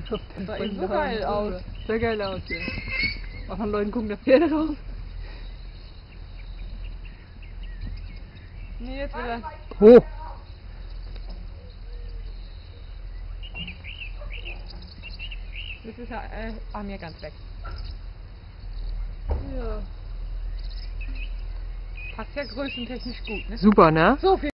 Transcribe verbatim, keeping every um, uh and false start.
Auf den Sah eben so Brünnen geil da aus. rüber. Sah geil aus, ja. Auch von Leuten gucken da Pferde raus. Nee, jetzt wieder. Oh! Das ist ja äh, ah, mir ganz weg. Ja. Passt ja größentechnisch gut, ne? Super, ne? So viel.